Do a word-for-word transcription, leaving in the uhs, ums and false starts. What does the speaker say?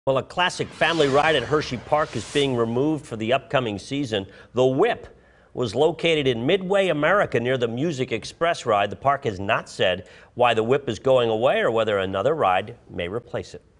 Well, a classic family ride at Hersheypark is being removed for the upcoming season. The Whip was located in Midway, America, near the Music Express ride. The park has not said why the Whip is going away or whether another ride may replace it.